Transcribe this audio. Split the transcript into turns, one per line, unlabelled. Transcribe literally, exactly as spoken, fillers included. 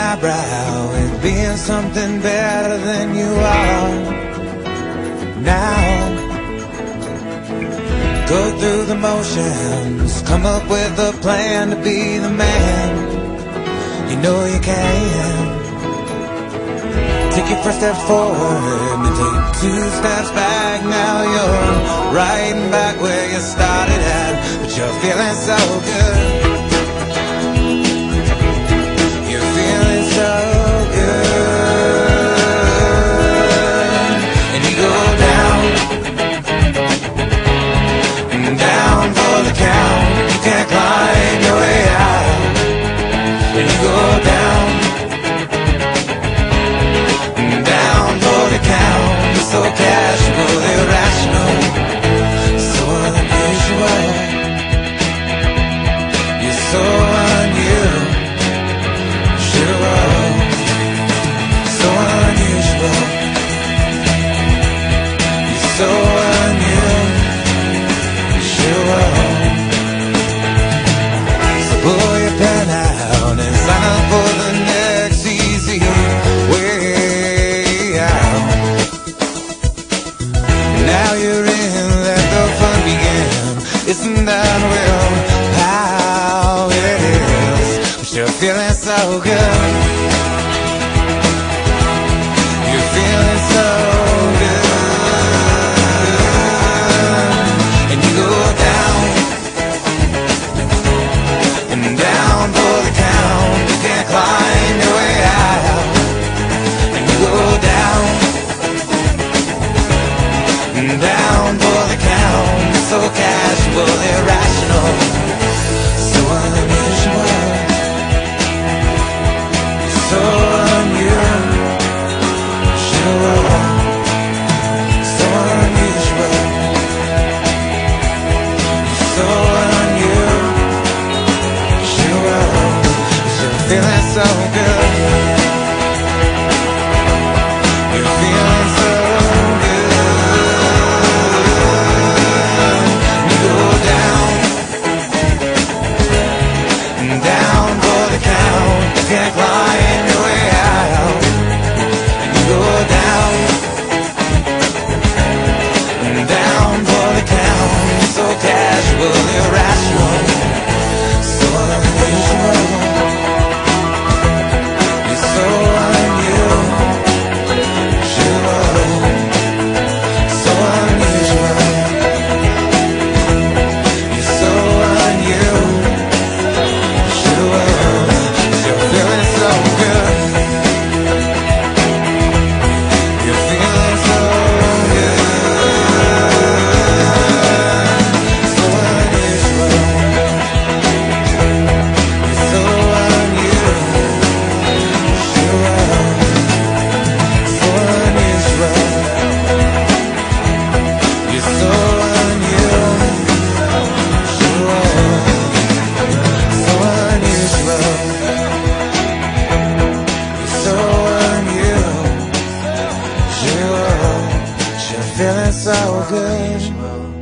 eyebrow at being something better than you are now. Go through the motions, come up with a plan to be the man you know you can. Take your first step forward and take two steps back. Now you're right back where you started at, but you're feeling so good. You're feeling so good. And you go down and down for the count. You can't climb your way out. And you go down and down for the count. You're so casual, irrational, so unusual. You're so unusual, so unusual. You're so unusual. So pull your pen out and sign up for the next easy way out. Now you're in, let the fun begin. Isn't that well how it is? But you're feeling so good. You're feeling so good. And you go down and down for the count. You can't climb your way out. And you go down and down for the count. So casual, irrational, so unusual. So unusual, so unusual, so unusual. You're feeling so good. You're feeling so good. You go down and down for the count. You can't climb your way out. You go down and down for the count. So casual, irrational, so unusual. You're so unusual, so unusual. You're so unusual. You're feeling so good. You're feeling so good. So unusual. You're so unusual. So unusual. You're so unusual. So unusual. You're so unusual. You're feeling so good.